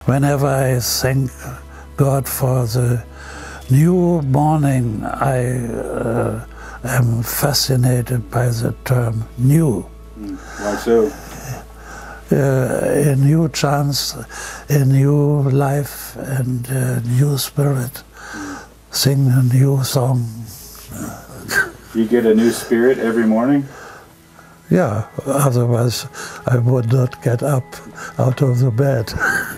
whenever I thank God for the new morning, I am fascinated by the term new. Why so? A new chance, a new life, and a new spirit. Sing a new song. You get a new spirit every morning? Yeah, otherwise I would not get up out of the bed.